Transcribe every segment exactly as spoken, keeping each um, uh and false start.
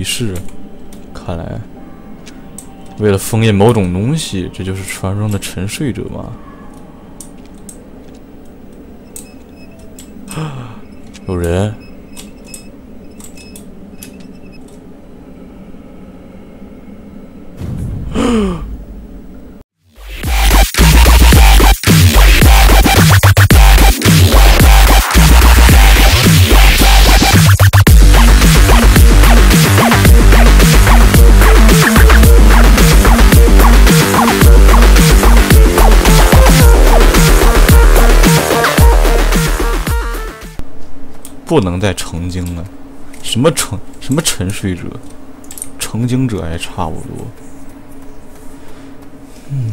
仪式，看来为了封印某种东西，这就是传说中的沉睡者吗？有人。不能再成精了，什么成什么沉睡者，成精者还差不多。嗯，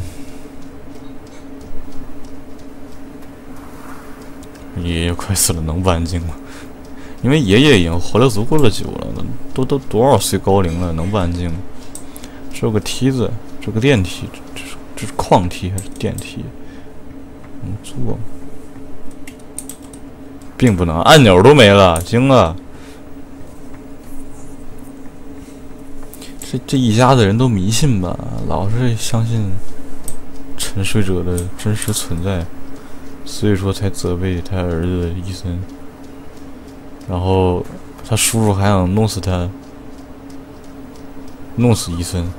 爷爷快死了，能万精吗？因为爷爷已经活了足够的久了，都都多少岁高龄了，能万精？这有个梯子，这个电梯，这是这是矿梯还是电梯？能坐吗？并不能，按钮都没了，惊了！这这一家子人都迷信吧，老是相信沉睡者的真实存在，所以说才责备他儿子伊森。然后他叔叔还想弄死他，弄死伊森。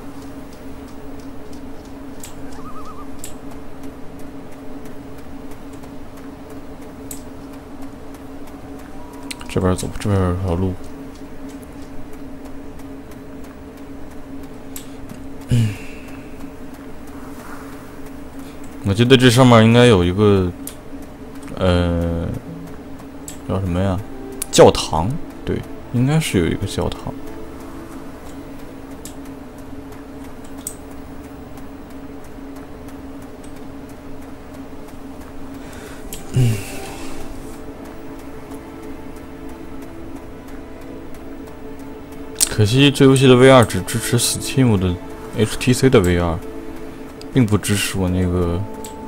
这边走，这边有条路。嗯，我记得这上面应该有一个，呃，叫什么呀？教堂，对，应该是有一个教堂。嗯。可惜这游戏的 V R 只支持 Steam 的 H T C 的 V R， 并不支持我那个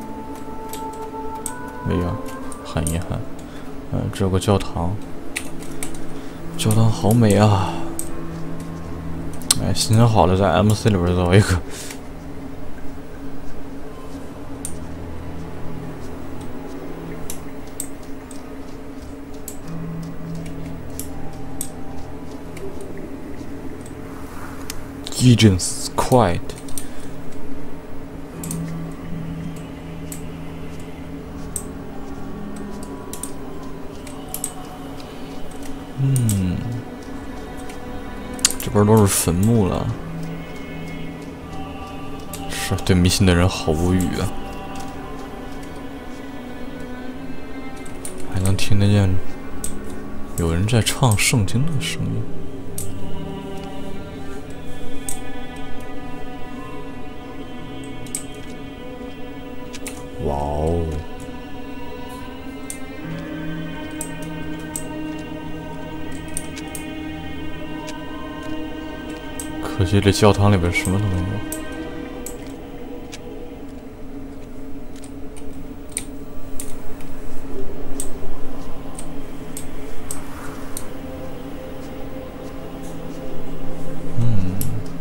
V R， 很遗憾。嗯，这有个教堂，教堂好美啊！哎，心情好了，在 M C 里边造一个。Agents quiet。嗯，这边都是坟墓了，是对迷信的人好无语啊！还能听得见有人在唱圣经的声音。哇哦！可惜这教堂里边什么都没有。嗯。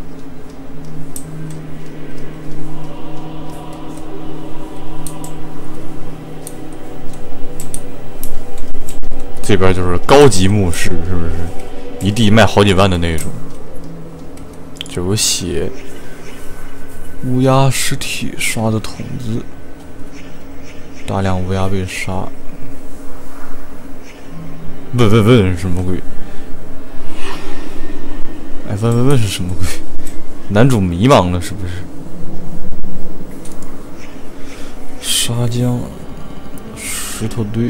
这边就是高级墓室，是不是？一地卖好几万的那种。就有血，乌鸦尸体刷的筒子，大量乌鸦被杀。问问问是什么鬼？哎，问问问是什么鬼？男主迷茫了是不是？沙浆，石头堆。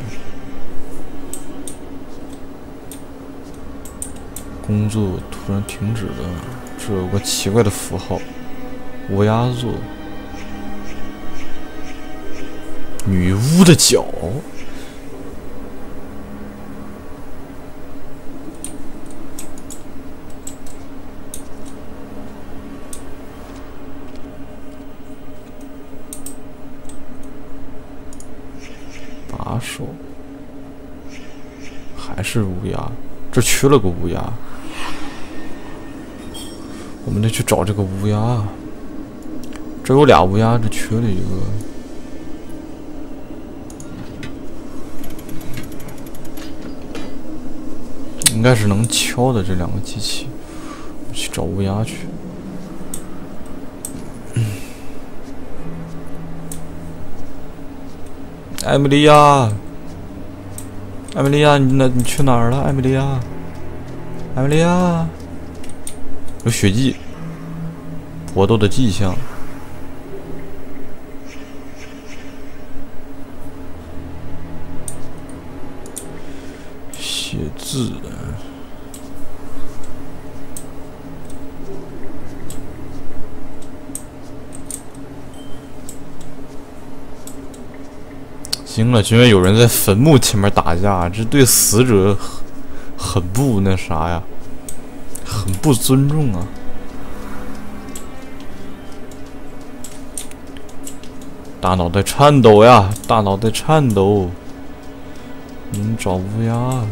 工作突然停止了，这有个奇怪的符号，乌鸦座，女巫的脚，把手，还是乌鸦，这缺了个乌鸦。 我们得去找这个乌鸦。这有俩乌鸦，这缺了一个。应该是能敲的这两个机器。去找乌鸦去。艾米莉亚，艾米莉亚，你那你去哪儿了？艾米莉亚，艾米莉亚，有血迹，搏斗的迹象。写字。行了，居然有人在坟墓前面打架，这对死者很不那啥呀，很不尊重啊！大脑袋颤抖呀，大脑袋颤抖。你找乌鸦。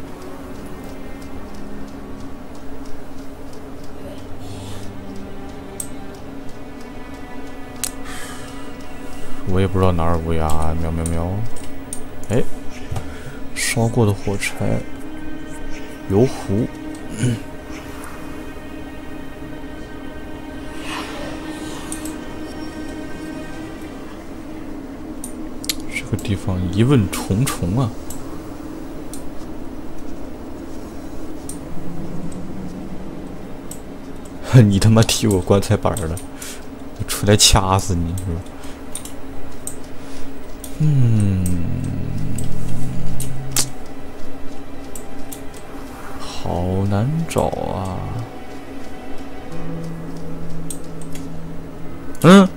我也不知道哪儿乌鸦，喵喵喵！哎，烧过的火柴，油壶。嗯、这个地方疑问重重啊！你他妈踢我棺材板了！我出来掐死你是吧？嗯，好难找啊。嗯，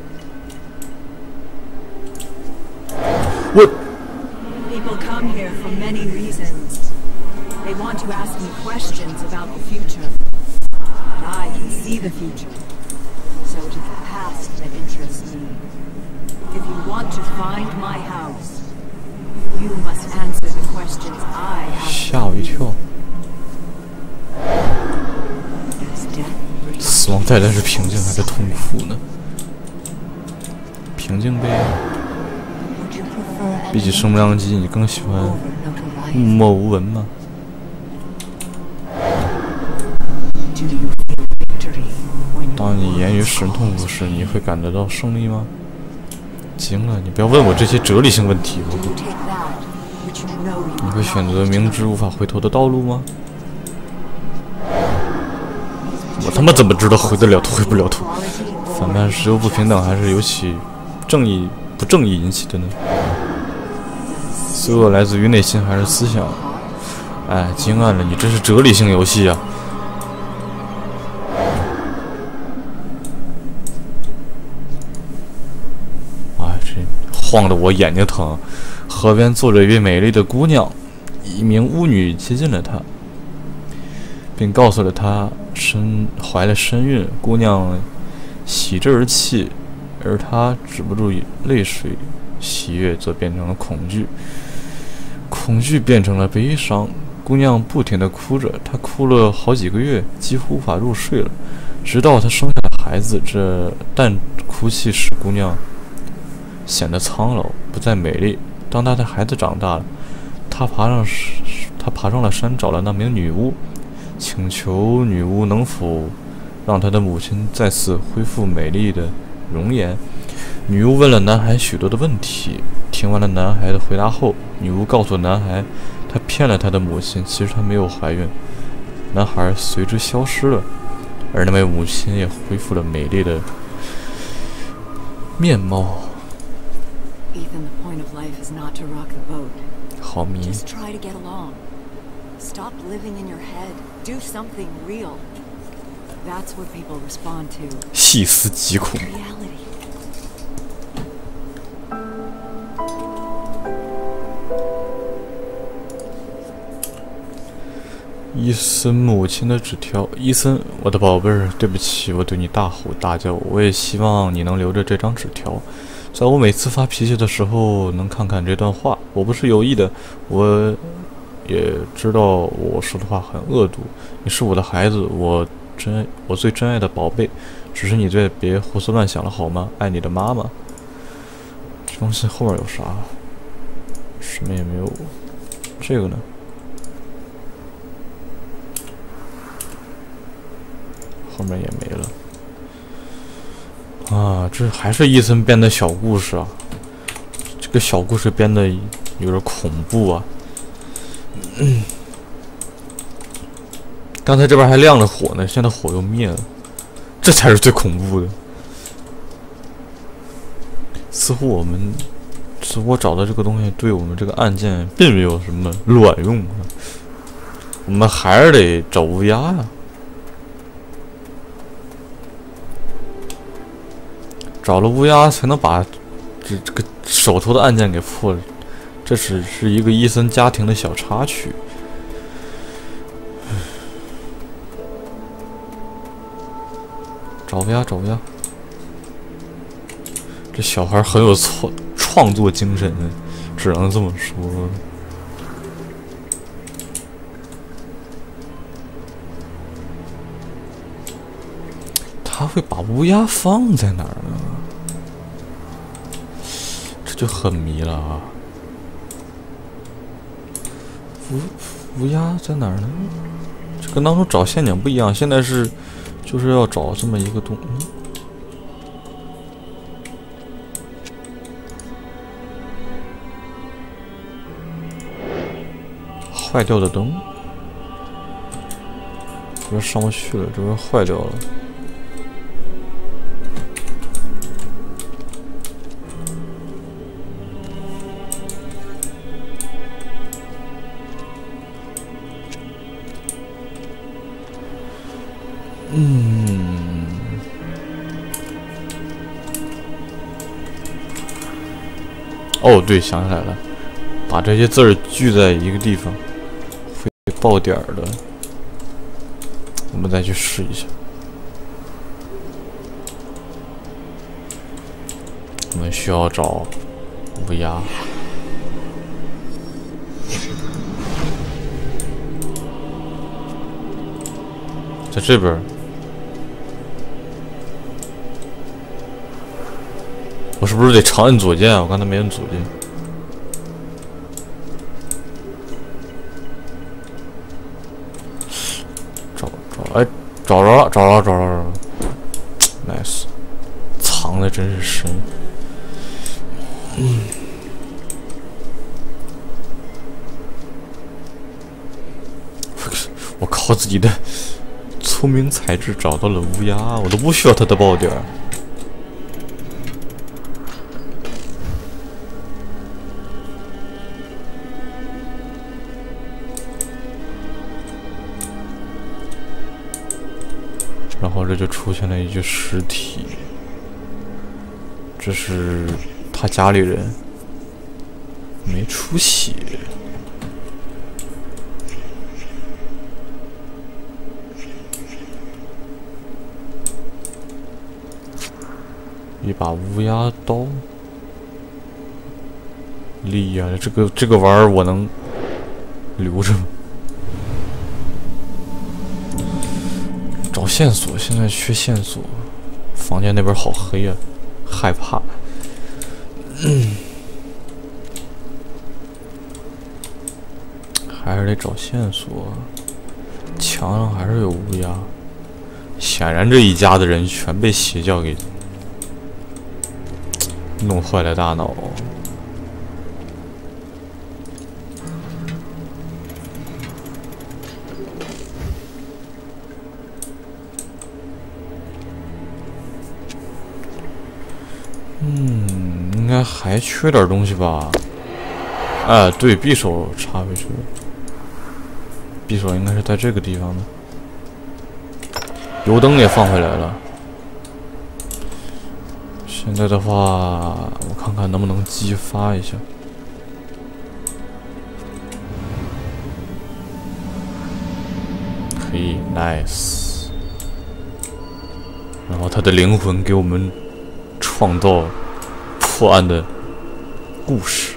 我。 People come here for many reasons. They want to ask me questions about the future. But I can see the future. So it is the past that interests me. If you want to find my house, you must answer the questions I have. 吓我一跳！死亡带来是平静还是痛苦呢？平静呗。比起声波机，你更喜欢默默无闻吗？当你言语使人痛苦时，你会感得到胜利吗？行了，你不要问我这些哲理性问题。你会选择明知无法回头的道路吗？我他妈怎么知道回得了头回不了头？反叛是由不平等还是由其正义不正义引起的呢？罪恶来自于内心还是思想？哎，惊暗了，你这是哲理性游戏啊！哎，这晃得我眼睛疼。河边坐着一位美丽的姑娘，一名巫女接近了她，并告诉了她身怀了身孕。姑娘喜之而泣，而她止不住泪水，喜悦则变成了恐惧，恐惧变成了悲伤。姑娘不停地哭着，她哭了好几个月，几乎无法入睡了，直到她生下了孩子。这但哭泣使姑娘显得苍老，不再美丽。当她的孩子长大了，她爬上她爬上了山，找了那名女巫，请求女巫能否让她的母亲再次恢复美丽的容颜。女巫问了男孩许多的问题，听完了男孩的回答后，女巫告诉男孩，她骗了他的母亲，其实她没有怀孕。男孩随之消失了，而那位母亲也恢复了美丽的面貌。 Ethan, the point of life is not to rock the boat. 好迷。 Just try to get along. Stop living in your head. Do something real. That's what people respond to. 细思极恐。 Reality. 伊森母亲的纸条。伊森，我的宝贝儿，对不起，我对你大吼大叫。我也希望你能留着这张纸条，在我每次发脾气的时候能看看这段话。我不是有意的，我也知道我说的话很恶毒。你是我的孩子，我真爱，我最珍爱的宝贝，只是你最别胡思乱想了好吗？爱你的妈妈。这东西后面有啥？什么也没有。这个呢？后面也没了。啊，这还是伊森编的小故事啊。这个小故事编的有点恐怖啊。嗯。刚才这边还亮着火呢，现在火又灭了，这才是最恐怖的。似乎我们，似乎我找的这个东西对我们这个案件并没有什么卵用啊。我们还是得找乌鸦呀、啊，找了乌鸦才能把这这个手头的案件给破了。这只是一个伊森家庭的小插曲。找呀找呀，这小孩很有创创作精神，只能这么说。他会把乌鸦放在哪儿呢？这就很迷了啊！乌乌鸦在哪儿呢？这跟当初找陷阱不一样，现在是。就是要找这么一个东，嗯、坏掉的灯，这边上不去了，这边坏掉了。嗯，哦，对，想起来了，把这些字儿聚在一个地方，会爆点儿的。我们再去试一下。我们需要找乌鸦。在这边。我是不是得长按左键啊？我刚才没按左键。找找，哎，找着了，找着了，找着了 ，nice， 藏的真是深。嗯，我靠自己的聪明才智找到了乌鸦，我都不需要它的爆点。然后这就出现了一具尸体，这是他家里人，没出血。一把乌鸦刀，厉害！这个这个玩意儿我能留着吗？找线索，现在缺线索。房间那边好黑啊，害怕。嗯，还是得找线索。墙上还是有乌鸦，显然这一家的人全被邪教给弄坏了大脑。嗯，应该还缺点东西吧？哎，对，匕首插回去了。匕首应该是在这个地方的。油灯也放回来了。现在的话，我看看能不能激发一下。可以 ，nice。然后他的灵魂给我们创造破案的故事。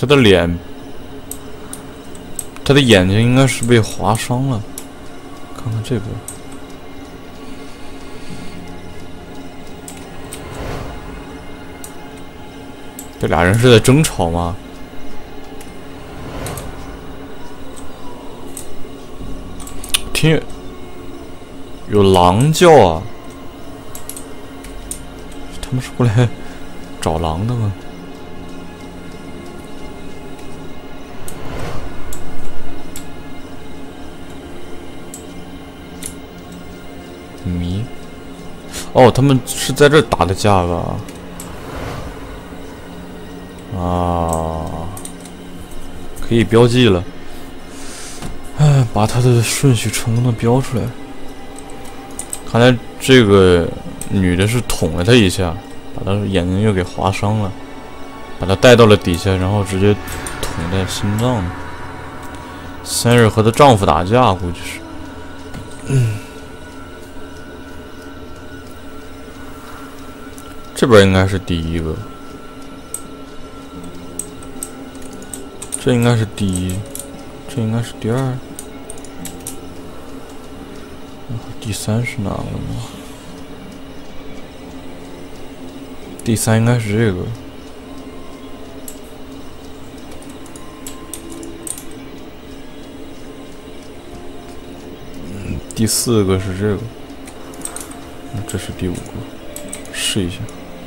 他的脸，他的眼睛应该是被划伤了。看看这个，这俩人是在争吵吗？听，有狼叫啊！他们是过来找狼的吗？迷，哦，他们是在这打的架吧？啊，可以标记了。哎，把他的顺序成功的标出来。看来这个女的是捅了他一下，把他眼睛又给划伤了，把他带到了底下，然后直接捅在心脏了。三日和她丈夫打架，估计是。嗯。这边应该是第一个，这应该是第一，这应该是第二，然后第三是哪个呢？第三应该是这个，嗯，第四个是这个，嗯，这是第五个，试一下。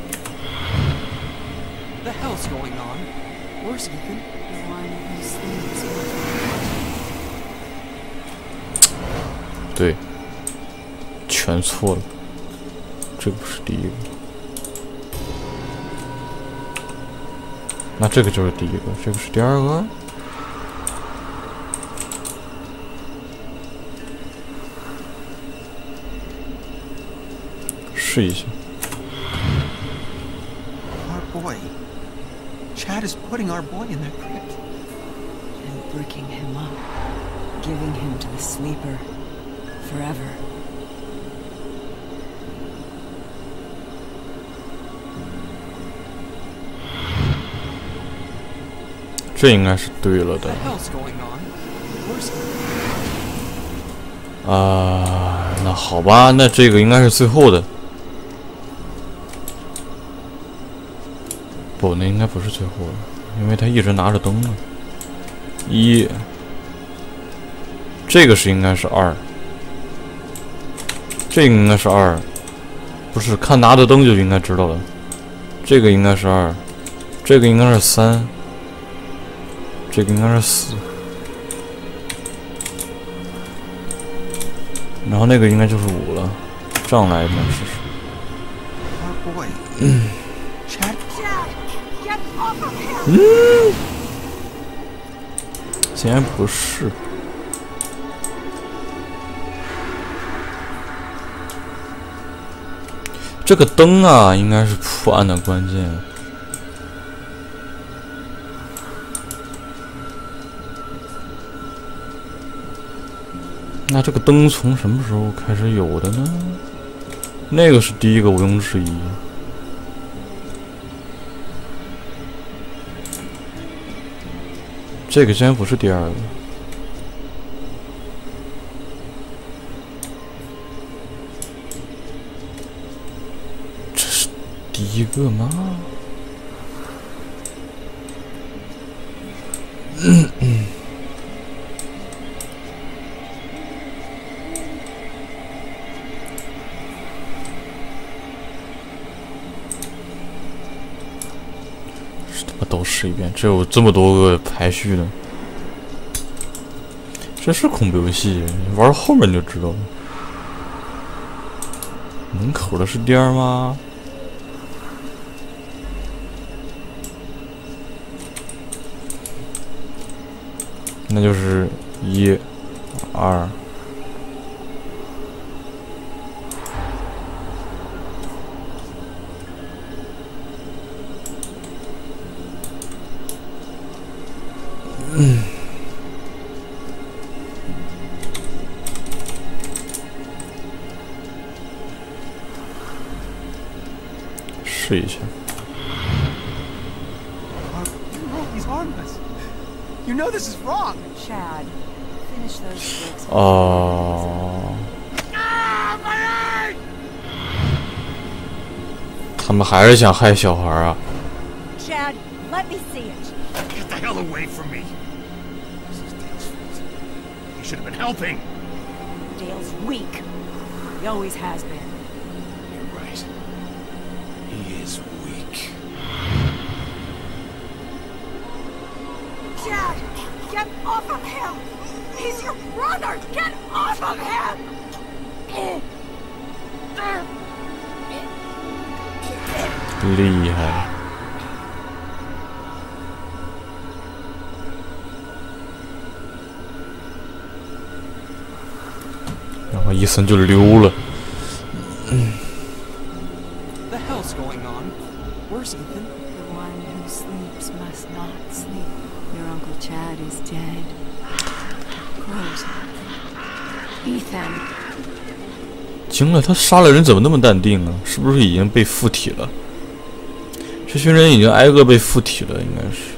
What's going on? Where's Ethan? The one who sleeps with 对，全错了，这个不是第一个，那这个就是第一个，这个是第二个。试一下。 Our boy. Chad is putting our boy in that crypt. and bricking him up, giving him to the sleeper forever. 这应该是对了的。啊，那好吧，那这个应该是最后的。不，那应该不是最后的，因为他一直拿着灯呢。一，这个是应该是二，这个应该是二，不是看拿着灯就应该知道了。这个应该是二，这个应该是三。 这个应该是四，然后那个应该就是五了，这样来一遍试试。嗯，嗯，竟然不是。这个灯啊，应该是破案的关键。 那这个灯从什么时候开始有的呢？那个是第一个，毋庸置疑。这个竟然不是第二个，这是第一个吗？嗯嗯。 都试一遍，这有这么多个排序呢。这是恐怖游戏，玩后面就知道了。门口的是第二吗？那就是一、二。 嗯，试一下。 harm us. You know this is wrong. Chad, finish those sticks. 哦，他们还是想害小孩啊！ Chad, let me see it. Get the hell away from me! This is Dale's fault. He should have been helping. Dale's weak. He always has been. You're right. He is weak. Chad, get off of him! He's your brother! Get off of him! 厉害！然后伊森就溜了。 The hell's going on? Where's Ethan? The one who sleeps must not sleep. Your Uncle Chad is dead. Rose. Ethan. 惊了，他杀了人怎么那么淡定啊？是不是已经被附体了？这群人已经挨个被附体了，应该是。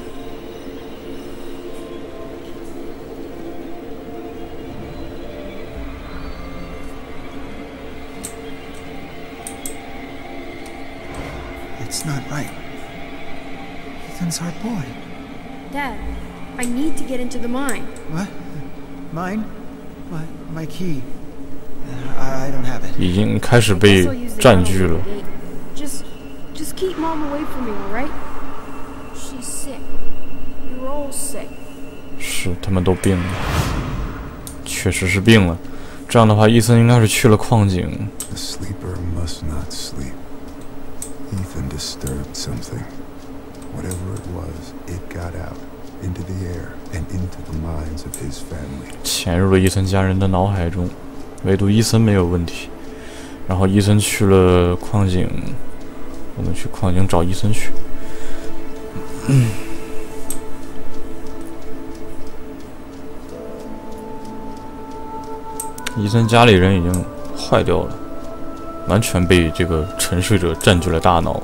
It's not right. Ethan's our boy. Dad, I need to get into the mine. What? Mine? My, my key. Uh, I, I don't have it. 已经开始 I 被 guess I'll use the 占据了。 gate. Just, just keep Mom away from me, all right? She's sick. You're all sick. 是，他们都病了，确实是病了。这样的话，伊森应该是去了矿井。 The sleeper must not sleep. Ethan disturbed something. Whatever it was, it got out, into the air, and into the minds of his family. 潜入了伊森家人的脑海中，唯独伊森没有问题。然后伊森去了矿井，我们去矿井找伊森去。嗯。伊森家里人已经坏掉了。 完全被这个沉睡者占据了大脑。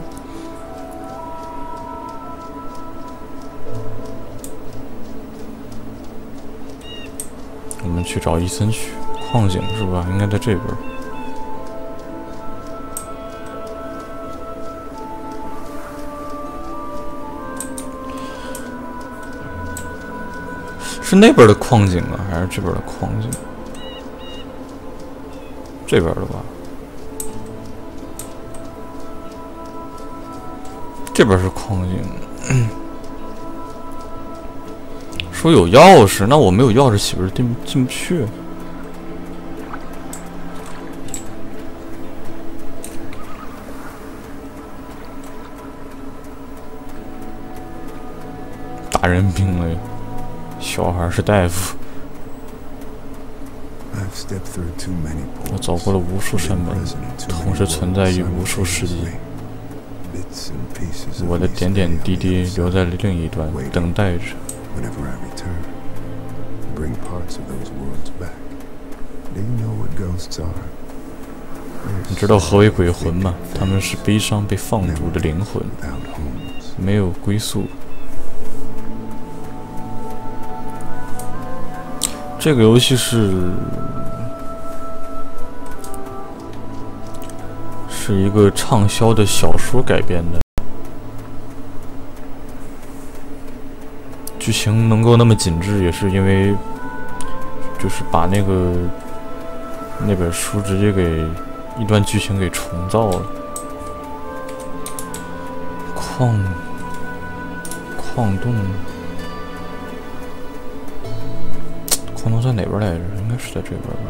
我们去找伊森去，矿井是吧？应该在这边。是那边的矿井啊，还是这边的矿井？这边的吧。 这边是矿井，嗯、说有钥匙，那我没有钥匙，岂不是进进不去？大人病了，小孩是大夫。我走过了无数扇门，同时存在于无数世界。 我的点点滴滴留在了另一端，等待着。你知道何为鬼魂吗？他们是悲伤被放逐的灵魂，没有归宿。这个游戏是是一个畅销的小说改编的。 剧情能够那么紧致，也是因为，就是把那个那本书直接给一段剧情给重造了。矿矿洞，矿洞在哪边来着？应该是在这边吧。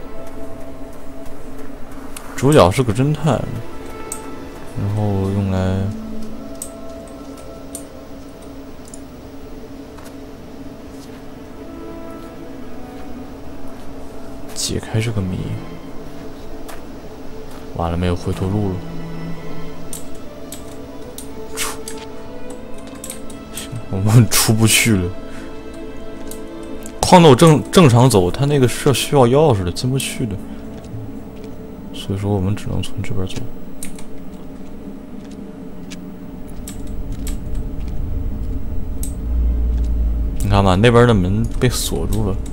主角是个侦探，然后用来。 解开这个谜，完了没有回头路了。出，行，我们出不去了。矿洞正正常走，它那个是需要钥匙的，进不去的。所以说我们只能从这边走。 看吧，那边的门被锁住了。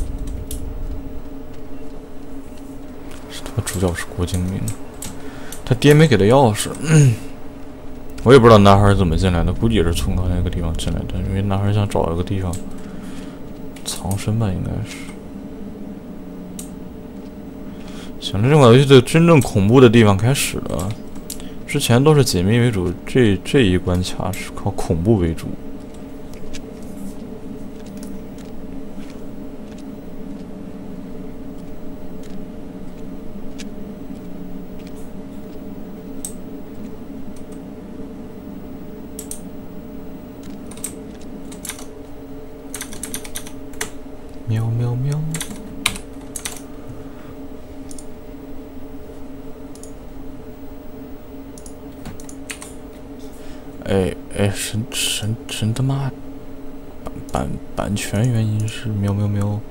是他主角是郭敬明，他爹没给他钥匙。嗯、我也不知道男孩怎么进来的，估计也是从刚才那个地方进来的，因为男孩想找一个地方藏身吧，应该是。行，这款游戏的真正恐怖的地方开始了。之前都是解密为主，这这一关卡是靠恐怖为主。喵喵喵！哎哎，神神神他妈！版版版权原因是喵喵喵。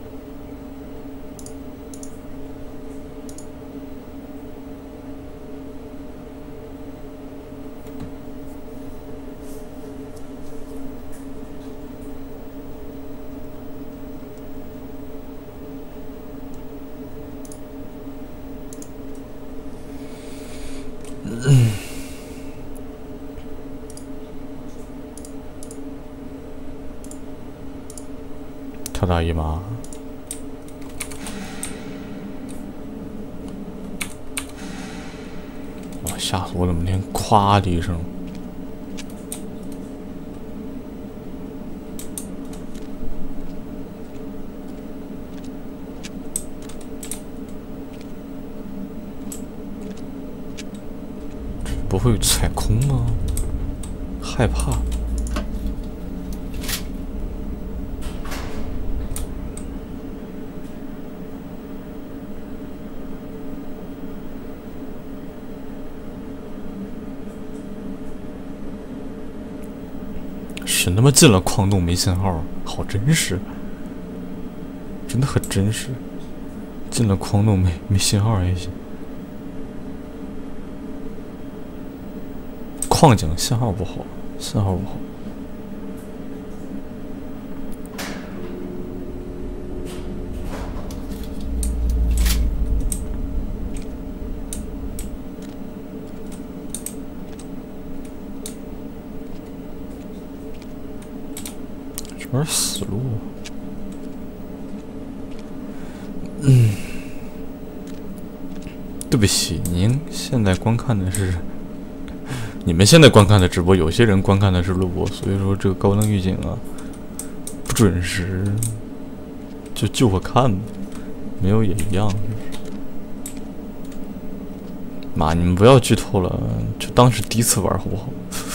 嗯。他大姨妈！哇，吓死我了！每天咵的一声，不会踩空吗？害怕。神他妈进了矿洞没信号，好真实，真的很真实。进了矿洞没没信号还行。矿井信号不好，信号不好。这边死路。嗯，对不起，您现在观看的是。你们现在观看的直播，有些人观看的是录播，所以说这个高能预警啊不准时，就就我看吧，没有也一样。妈，你们不要剧透了，就当是第一次玩好不好？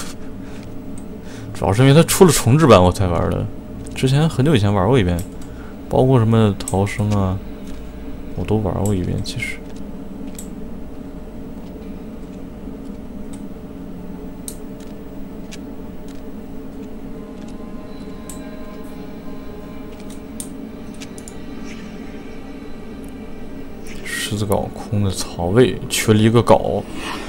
主要是因为它出了重置版我才玩的，之前很久以前玩过一遍，包括什么逃生啊，我都玩过一遍，其实。狮子镐空的槽位，缺了一个镐。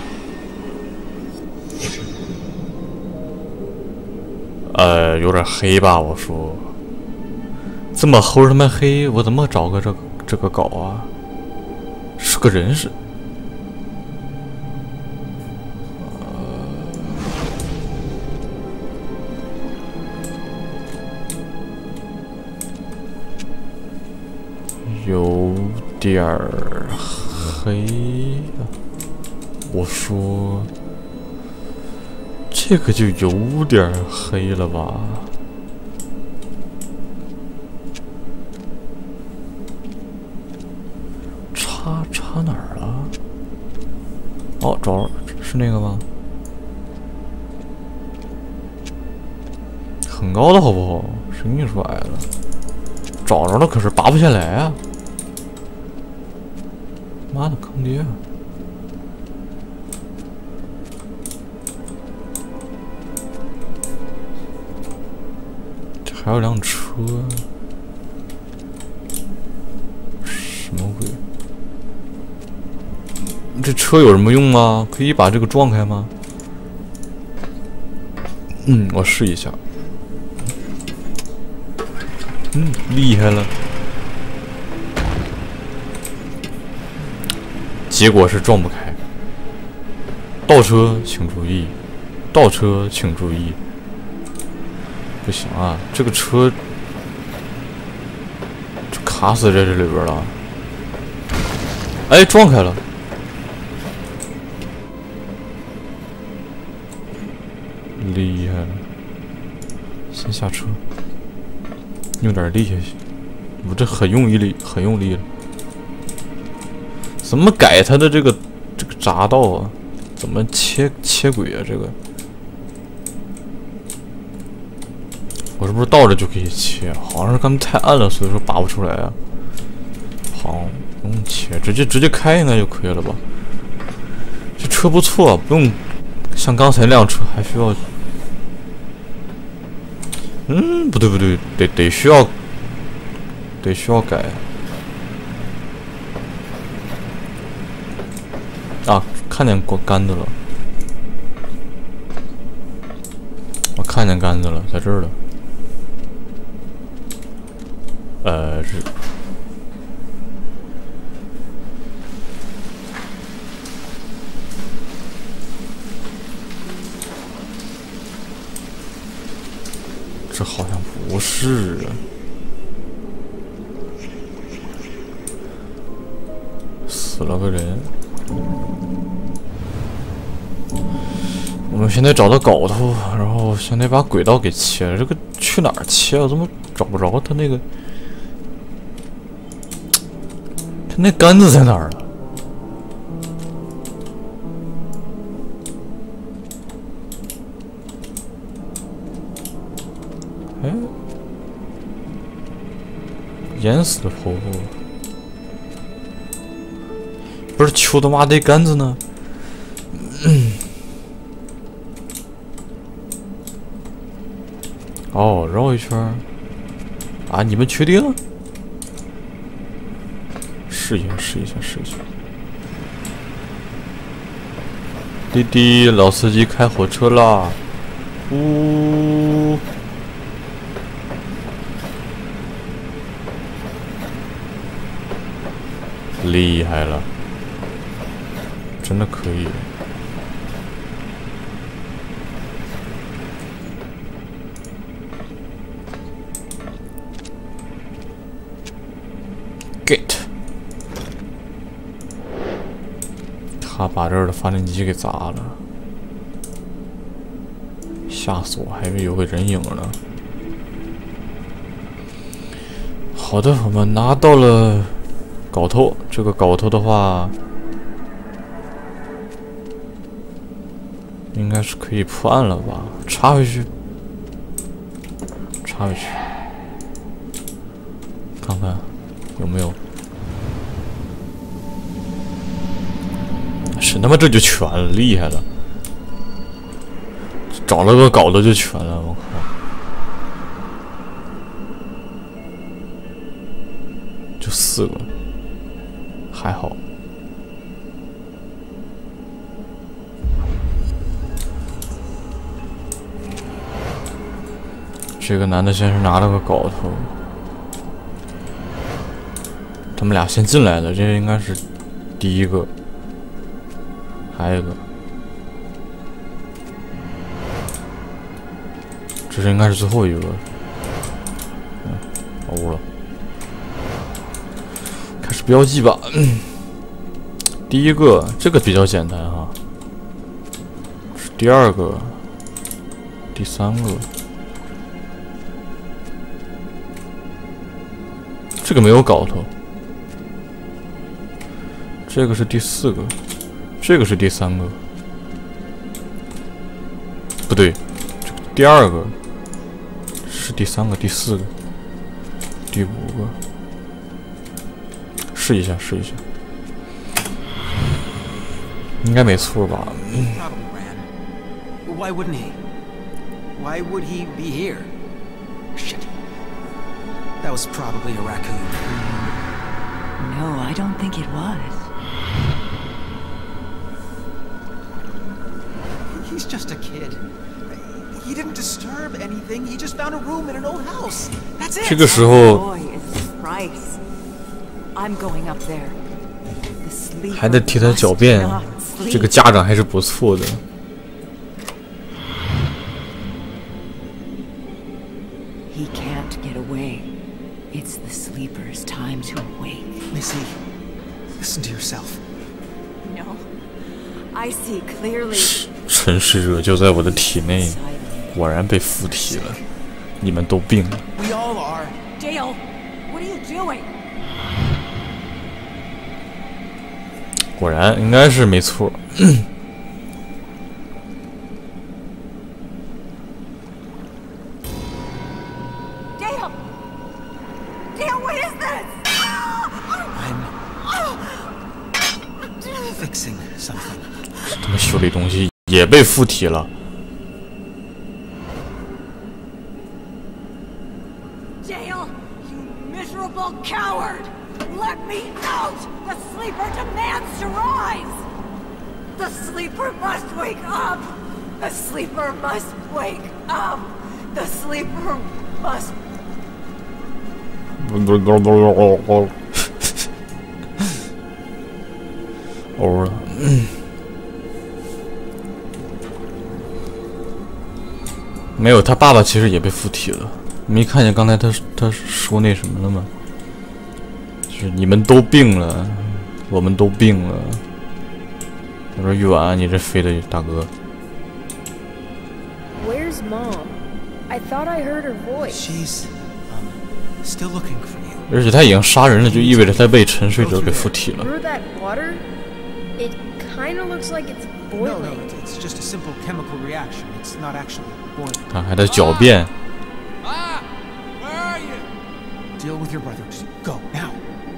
呃，有点黑吧？我说，这么齁他妈黑，我怎么找个这个这个镐啊？是个人是？有点儿黑啊！我说，这个就有点儿黑了吧？插插哪儿了？哦，找着是那个吗？很高的好不好？谁跟你说矮了？找着了，可是拔不下来啊！妈的，坑爹！这还有辆车，什么鬼？这车有什么用吗？可以把这个撞开吗？嗯，我试一下。 嗯，厉害了。结果是撞不开。倒车请注意，倒车请注意。不行啊，这个车就卡死在这里边了。哎，撞开了。厉害了。先下车，用点力气。我这很用力，很用力了。怎么改它的这个这个匝道啊？怎么切切轨啊？这个我是不是倒着就可以切？好像是刚才太暗了，所以说拔不出来啊。好，不用切，直接直接开应该就可以了吧？这车不错，不用像刚才那辆车还需要。嗯，不对不对，得得需要，得需要改。啊，看见过杆子了，我看见杆子了，在这儿了。呃，是。这好像不是啊，死了个人。我们现在找到镐头，然后现在把轨道给切了。这个去哪儿切？我怎么找不着他那个？他那杆子在哪儿了？哎，淹死的婆婆，不是求他妈的杆子呢？嗯。哦，绕一圈啊！你们确定？试一下，试一下，试一下。滴滴，老司机开火车啦！呜。厉害了，真的可以。Get， 他把这儿的发电机给砸了，吓死我，还以为有个人影呢。好的，我们拿到了镐头，这个镐头的话，应该是可以破案了吧？插回去，插回去，看看有没有。是他妈这就全了，厉害了！找了个镐头就全了，我靠！就四个。还好，这个男的先是拿了个镐头，他们俩先进来了，这应该是第一个，还有一个，这是应该是最后一个，嗯，欧了。开始标记吧。嗯、第一个，这个比较简单哈。是第二个，第三个，这个没有镐头。这个是第四个，这个是第三个，不对，这个第二个是第三个，第四个，第五个。试一下，试一下，应该没错吧？ Why wouldn't he? Why would he be here? Shit. That was probably a raccoon. No, I don't think it was. He's just a kid. He didn't disturb anything. He just found a room in an old house. That's it. 这个时候 Boy, it's Price. I'm going up there. The sleeper 还得替他狡辩， must not sleep. 这个家长还是不错的。 He can't get away. It's the sleeper's time to awake. Missy, listen to yourself. No, I see clearly. 沉睡者就在我的体内，果然被附体了。你们都病了。 We all are. Dale, what are you doing? 果然应该是没错。 Dale! Dale, what is this? I'm fixing something. 他们修理东西也被附体了。 Dale, you miserable coward! Let me out! The sleeper demands to rise! The sleeper must wake up! The sleeper must wake up! The sleeper must... 欧了。没有，他爸爸其实也被附体了。你没看见刚才他他说那什么了吗？就是你们都病了，我们都病了。他说：“远，你这飞的大哥。” Where's Mom? I thought I heard her voice. She's um still looking for you. 而且他已经杀人了，就意味着他被沉睡者给附体了。 Through that water? It kind of looks like it's No, no, boiling. it's just a simple chemical reaction. It's not actually boiling. 他还在狡辩。 Ah! Where are you? Deal with your brother. Just go now.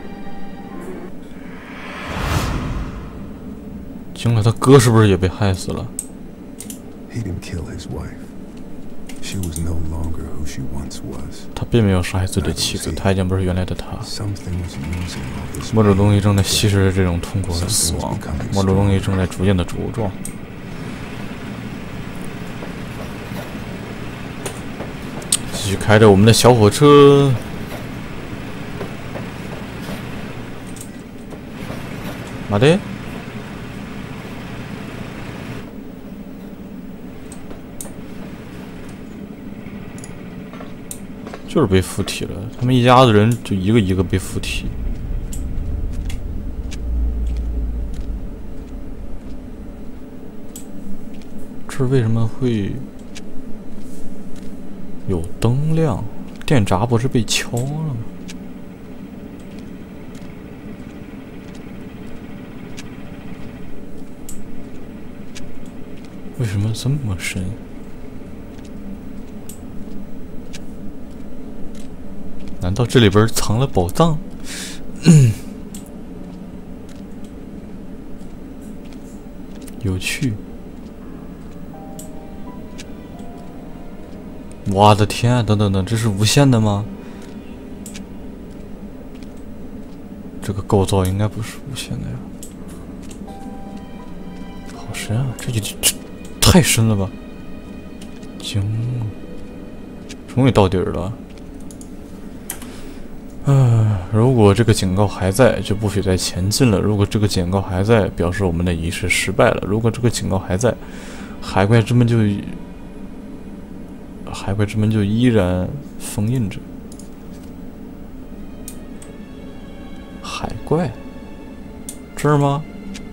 惊了，他哥是不是也被害死了？ He didn't kill his wife. She was no longer who she once was. 他并没有杀害自己的妻子，他已经不是原来的他。 Something was using all this 某种东西正在吸食着这种痛苦和死亡，某种东西正在逐渐的茁壮。继续开着我们的小火车。妈的！就是被附体了，他们一家子人就一个一个被附体。这为什么会有灯亮？电闸不是被敲了吗？为什么这么深？难道这里边藏了宝藏？有趣！我的天，等等等，这是无限的吗？这个构造应该不是无限的呀。好深啊！这就这太深了吧！惊了，终于到底儿了。 啊，如果这个警告还在，就不许再前进了。如果这个警告还在，表示我们的仪式失败了。如果这个警告还在，海怪之门就海怪之门就依然封印着。海怪，这儿吗？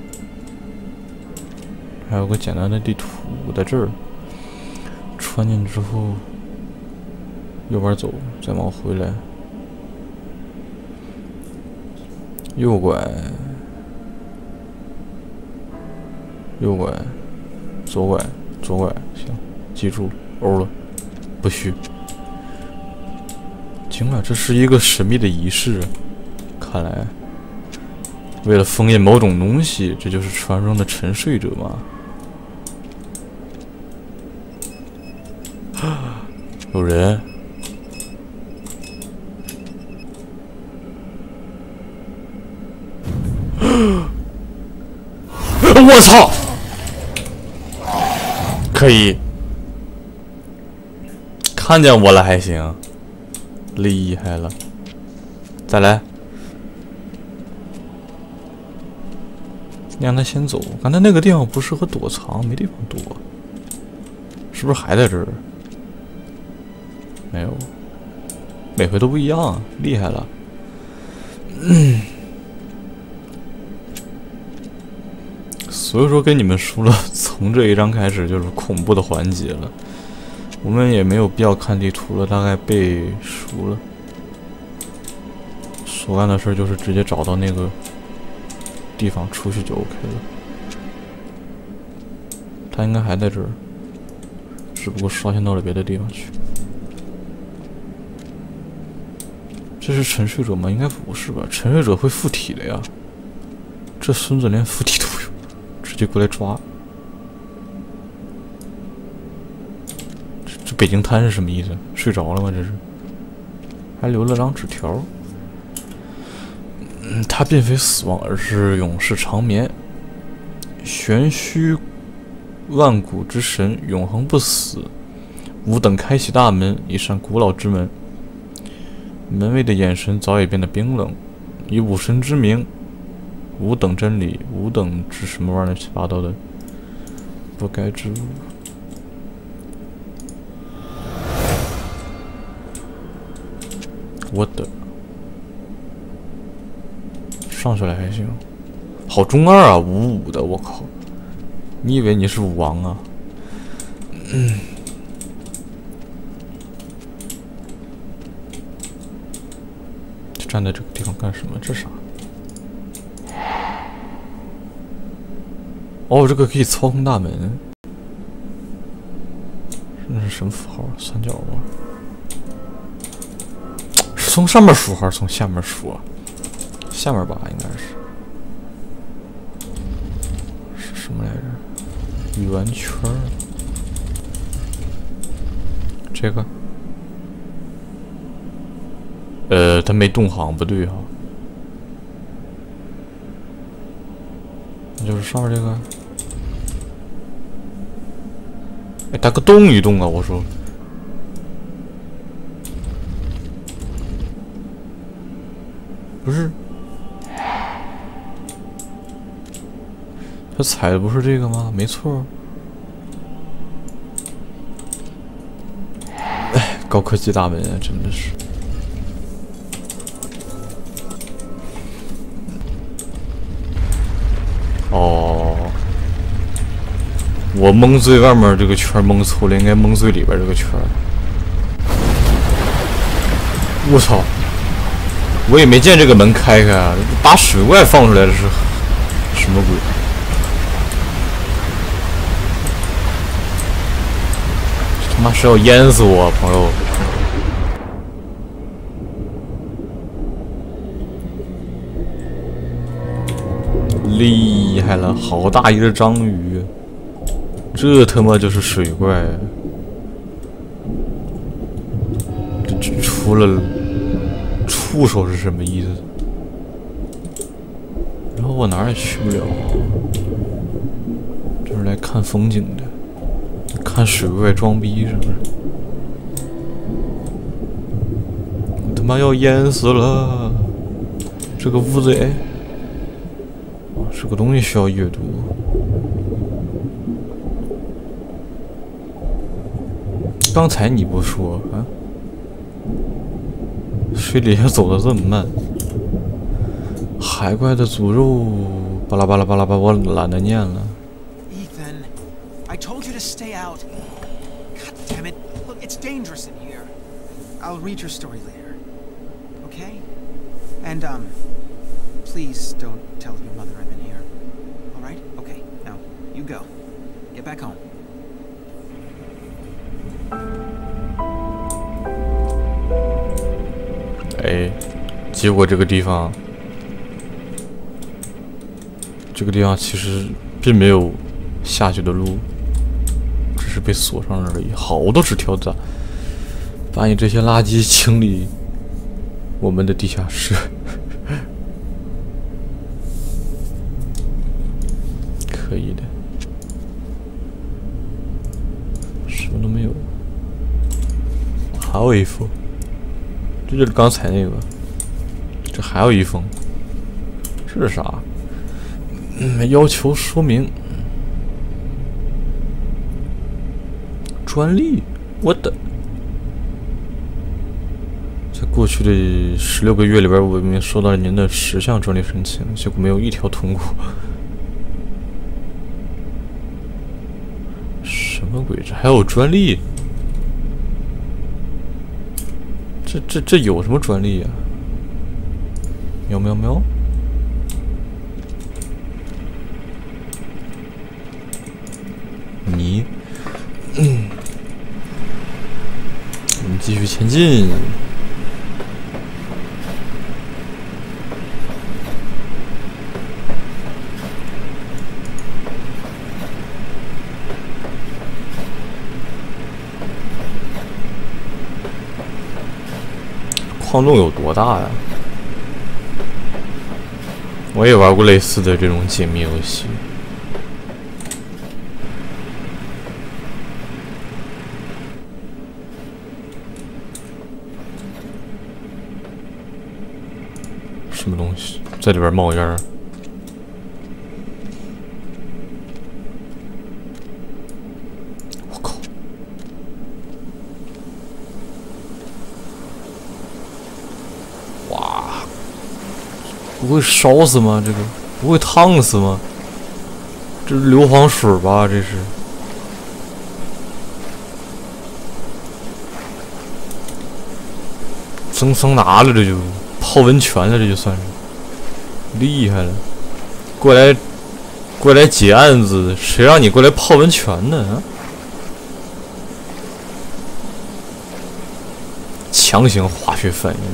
还有个简单的地图在这儿。穿进之后，右边走，再往回来。 右拐，右拐，左拐，左拐，行，记住，欧了，不许。惊了，这是一个神秘的仪式，看来，为了封印某种东西，这就是传说中的沉睡者吗？有人。 我操！可以， 看见我了还行，厉害了！再来，让他先走。刚才那个地方不适合躲藏，没地方躲，是不是还在这儿？没有，每回都不一样啊，厉害了。嗯。所以说跟你们说了，从这一章开始就是恐怖的环节了。我们也没有必要看地图了，大概背熟了。所干的事就是直接找到那个地方出去就 OK 了。他应该还在这儿，只不过刷新到了别的地方去。这是沉睡者吗？应该不是吧？沉睡者会附体的呀。这孙子连附体都不用，直接过来抓。这这北京滩是什么意思？睡着了吗？这是？还留了张纸条。嗯，他并非死亡，而是永世长眠。玄虚万古之神，永恒不死。吾等开启大门，一扇古老之门。门卫的眼神早已变得冰冷。以武神之名。吾等真理，吾等之什么玩意儿乱七八糟的，不该之物。我的，上去了还行，好中二啊，五五的，我靠！你以为你是武王啊？嗯。就站在这个地方干什么？这啥？哦，这个可以操控大门，那是什么符号？三角吗？是从上面数还是从下面数啊？下面吧，应该是。是什么来着？圆圈。这个？呃，它没动好，不对哈、啊。那就是上面这个。哎，大哥动一动啊！我说，不是，他踩的不是这个吗？没错。哎，高科技大门啊，真的是。哦。我蒙最外面这个圈蒙错了，应该蒙最里边这个圈。我操！我也没见这个门开开啊，把水怪放出来的是什么鬼？这他妈是要淹死我，朋友！厉害了，好大一只章鱼！这他妈就是水怪！这这除了触手是什么意思？然后我哪儿也去不了，这是来看风景的，看水怪装逼是不是？我他妈要淹死了！这个屋子哎，这个东西需要阅读。刚才你不说啊？水底下走的这么慢，海怪的诅咒，巴拉巴拉巴拉巴拉，我懒得念了。 Ethan, I told you to stay out. God damn it! Look, it's dangerous in here. I'll read your story later. Okay? And um, please don't tell your mother I'm in here. All right? Okay. Now you go. Get back home. 哎，结果这个地方，这个地方其实并没有下去的路，只是被锁上了而已。好多纸条子，把你这些垃圾清理我们的地下室。可以的，什么都没有。 有一封，这就是刚才那个。这还有一封，这是啥？嗯，要求说明专利，我的。在过去的十六个月里边，我们收到了您的十项专利申请，结果没有一条通过。什么鬼？这还有专利？这这这有什么专利啊？喵喵喵！你，嗯，我们继续前进。矿洞有多大呀？我也玩过类似的这种解密游戏。什么东西在里边冒烟儿？我靠！哇！不会烧死吗？这个不会烫死吗？这是硫磺水吧？这是。蒸桑拿了，这就泡温泉了，这就算是厉害了。过来，过来解案子，谁让你过来泡温泉呢？啊！强行化学反应。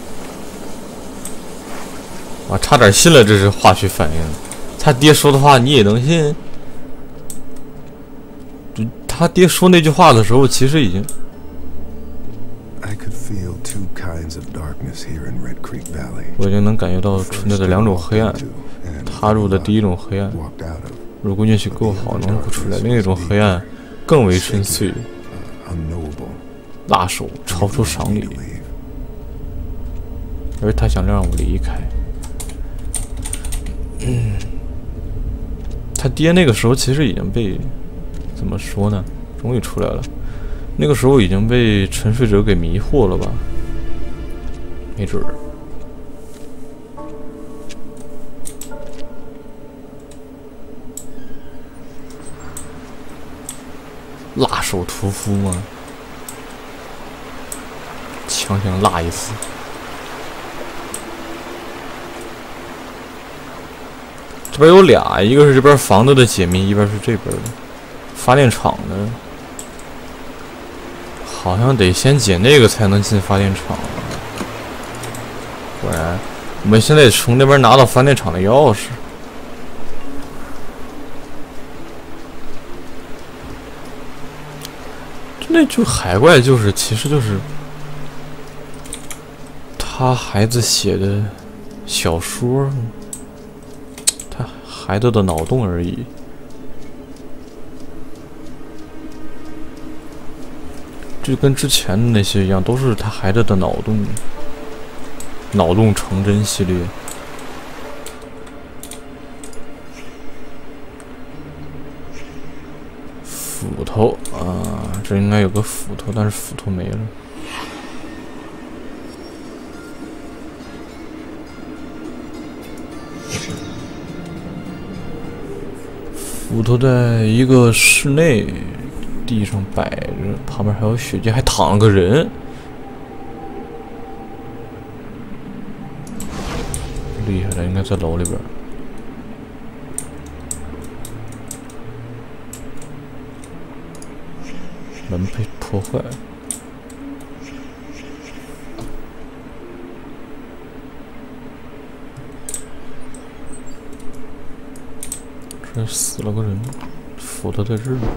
啊，差点信了，这是化学反应。他爹说的话你也能信？就他爹说那句话的时候，其实已经。我已经能感觉到存在的两种黑暗。踏入的第一种黑暗，如果运气够好，能够出来；另一种黑暗更为深邃，辣手，超出常理。而他想让我离开。嗯，他爹那个时候其实已经被怎么说呢？终于出来了。那个时候已经被沉睡者给迷惑了吧？没准儿。辣手屠夫吗？强行辣一次。这边有俩，一个是这边房子的解密，一边是这边的发电厂的。好像得先解那个才能进发电厂。果然，我们现在从那边拿到发电厂的钥匙。那就海怪就是，其实就是他孩子写的小说，他孩子的脑洞而已。就跟之前的那些一样，都是他孩子的脑洞，脑洞成真系列。斧头啊，这应该有个斧头，但是斧头没了。斧头在一个室内。地上摆着，旁边还有血迹，还躺了个人。厉害了，应该在楼里边。门被破坏。这死了个人，斧头在这儿。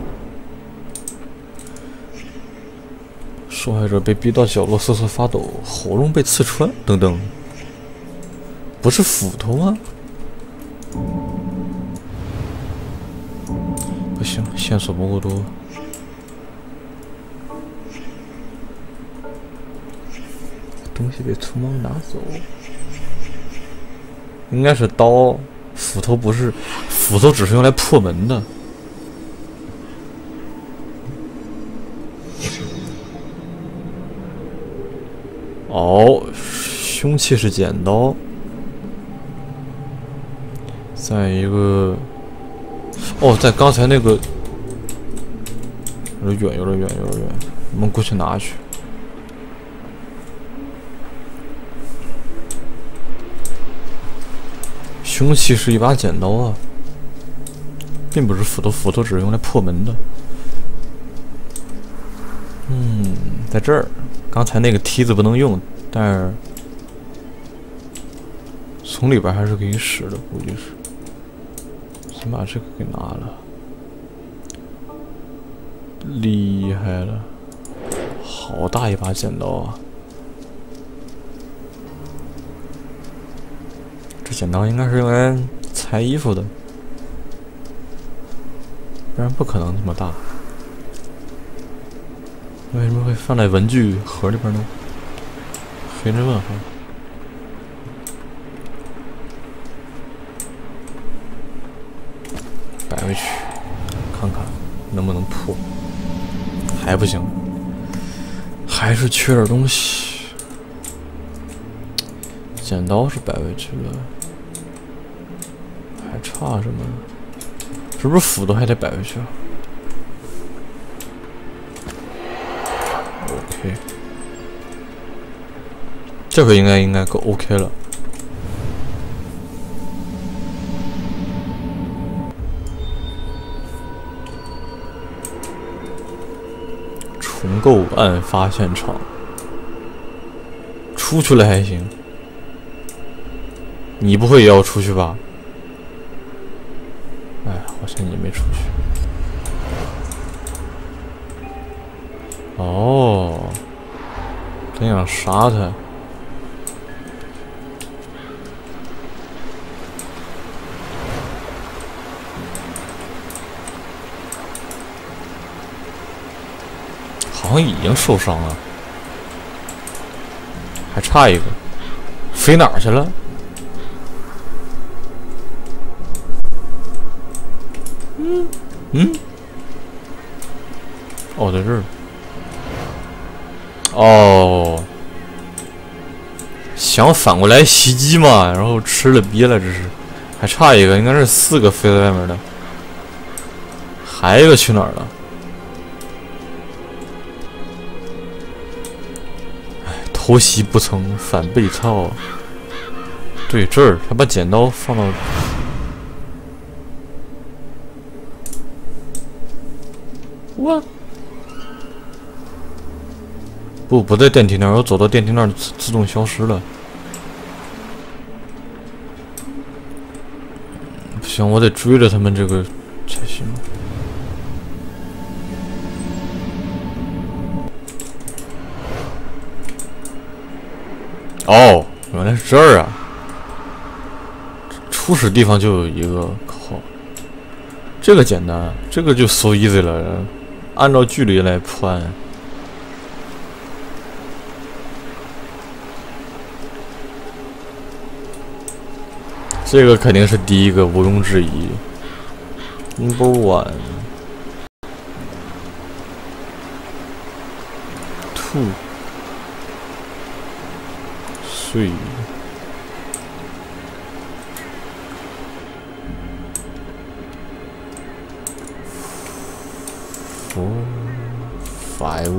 受害者被逼到角落瑟瑟发抖，喉咙被刺穿，等等。不是斧头吗？不行，线索不够多。 东西被匆忙拿走，应该是刀，斧头不是，斧头只是用来破门的。哦，凶器是剪刀。在一个，哦，在刚才那个，有点远，有点远，有点远，我们过去拿去。凶器是一把剪刀啊，并不是斧头，斧头只是用来破门的。嗯，在这儿，刚才那个梯子不能用，但是从里边还是可以使的，估计是。先把这个给拿了，厉害了，好大一把剪刀啊！这剪刀应该是用来裁衣服的，不然不可能这么大。为什么会放在文具盒里边呢？黑人问号。摆回去，看看能不能破。还不行，还是缺点东西。剪刀是摆回去了，还差什么？是不是斧头还得摆回去啊 ？OK， 这回应该应该够 OK 了。重构案发现场，出去了还行。你不会也要出去吧？哎，好像你没出去。哦，真想杀他。好像已经受伤了，还差一个，飞哪儿去了？嗯嗯，哦，在这儿。哦，想反过来袭击嘛，然后吃了瘪了，这是，还差一个，应该是四个飞在外面的，还有一个去哪儿了？偷袭不成反被操，对，这儿他把剪刀放到，我不不在电梯那儿，我走到电梯那儿自自动消失了。不行，我得追着他们这个才行。哦，原来是这儿啊！初始地方就有一个靠，这个简单，这个就 so easy 了，按照距离来破案。这个肯定是第一个，毋庸置疑。Number one, two, three, four, five。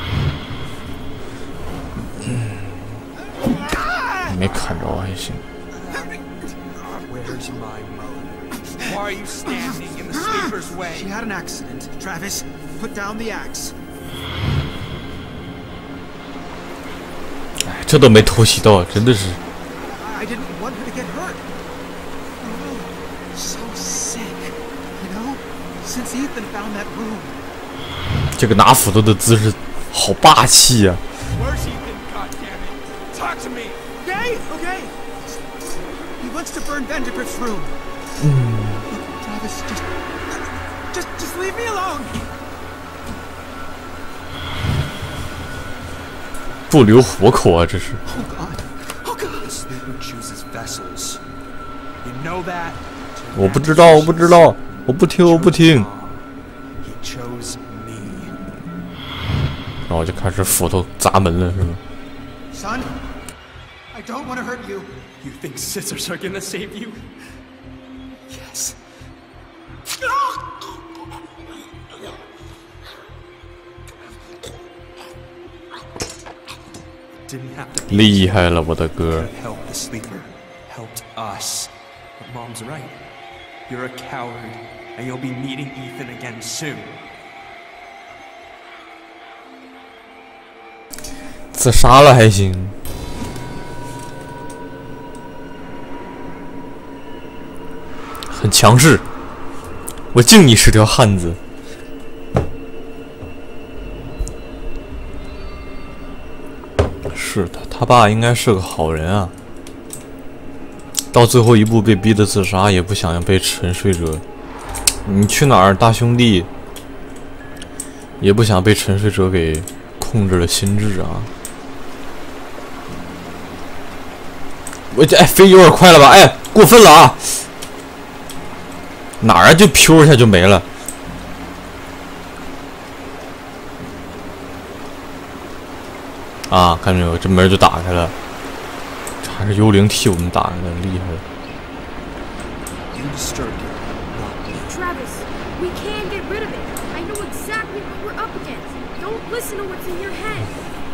没看着还行。 Where's my mother? Why are you standing in the sleeper's way? She had an accident. Travis, put down the axe. 哎，这都没偷袭到，真的是。 I didn't want her to get hurt. Oh, so sick, you know? Since Ethan found that room. 这个拿斧头的姿势好霸气呀、啊！ Where's Ethan? God damn it! Talk to me. Okay, okay. He wants to burn Vandergrift's room. Look, Travis, just, just, just leave me alone. 不留活口啊！这是。 Oh God! Oh God! The sleeper chooses vessels. You know that? 我不知道，我不知道，我不听，我不听。 He chose me. 然后就开始斧头砸门了，是吗？ Son, I don't want to hurt you. You think scissors are gonna save you? Yes. Didn't have to be 厉害了，我的哥！ help the sleeper, helped us. But Mom's right. You're a coward, and you'll be meeting Ethan again soon. 自杀了还行。很强势，我敬你是条汉子。是的，他爸应该是个好人啊。到最后一步被逼得自杀，也不想要被沉睡者。你去哪儿，大兄弟？也不想被沉睡者给控制了心智啊。我这哎飞有点快了吧？哎，过分了啊！哪儿啊？就飘一下就没了。啊，看见没有？这门就打开了，这还是幽灵替我们打开的，厉害了。 You disturbed him, not me. Travis, we can get rid of it. I know exactly what we're up against. Don't listen to what's in your head.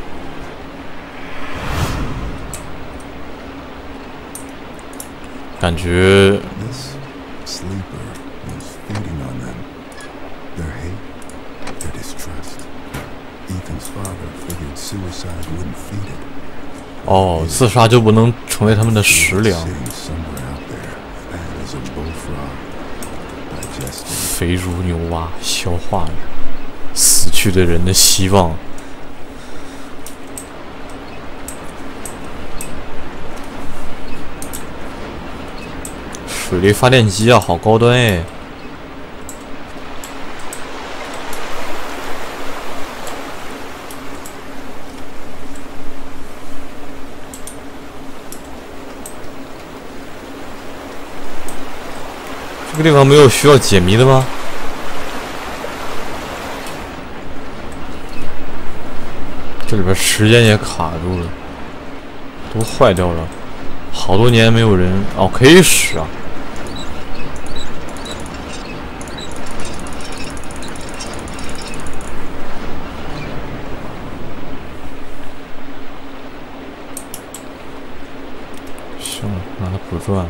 感觉 This sleeper was feeding on them. Their hate, their distrust. Ethan's father figured suicide wouldn't feed it. 哦，自杀就不能成为他们的食粮。 Sitting somewhere out there, fat as a bullfrog, digesting. 肥如牛蛙，消化着死去的人的希望。水力发电机啊，好高端哎！这个地方没有需要解谜的吗？这里边时间也卡住了，都坏掉了，好多年没有人哦，可以使啊。 行了，让它不转。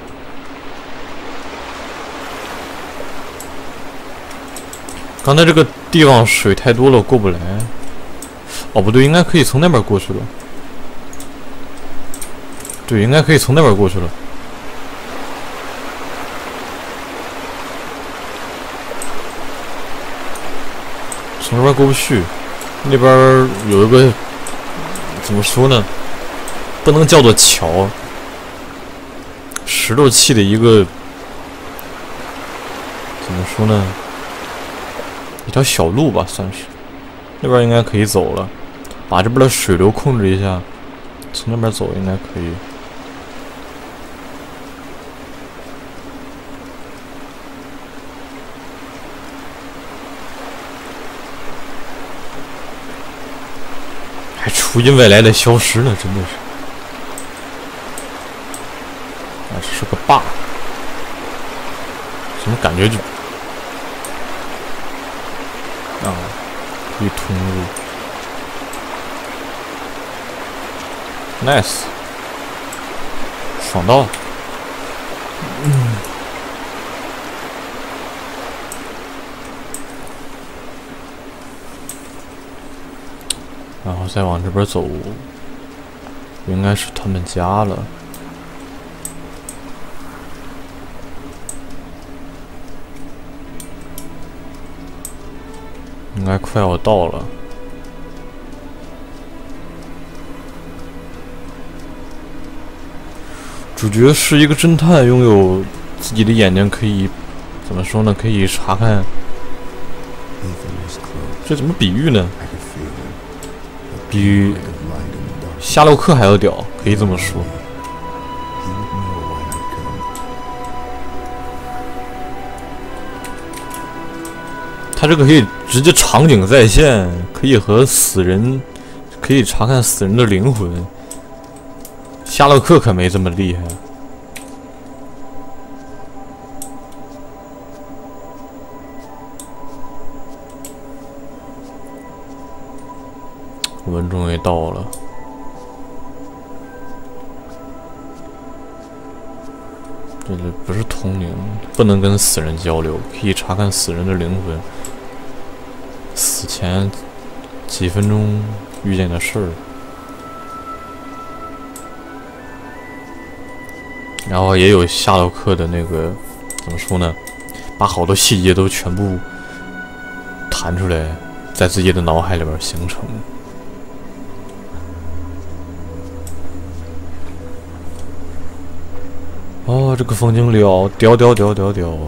刚才这个地方水太多了，过不来。哦，不对，应该可以从那边过去了。对，应该可以从那边过去了。从这边过不去，那边有一个怎么说呢？不能叫做桥。 石头砌的一个怎么说呢？一条小路吧，算是。那边应该可以走了，把这边的水流控制一下，从那边走应该可以。还初音未来的消失了，真的是。 啊，这是个 bug， 怎么感觉就啊，可以通入 ，nice， 爽到了，嗯，然后再往这边走，应该是他们家了。 应该快要到了。主角是一个侦探，拥有自己的眼睛，可以怎么说呢？可以查看。这怎么比喻呢？ 比夏洛克还要屌，可以这么说。他这个可以直接场景再现，可以和死人，可以查看死人的灵魂。夏洛克可没这么厉害。我们终于到了。这里不是通灵，不能跟死人交流，可以查看死人的灵魂。死前几分钟遇见的事儿，然后也有夏洛克的那个怎么说呢？把好多细节都全部弹出来，在自己的脑海里边形成。哦，这个风景了，屌屌屌屌屌！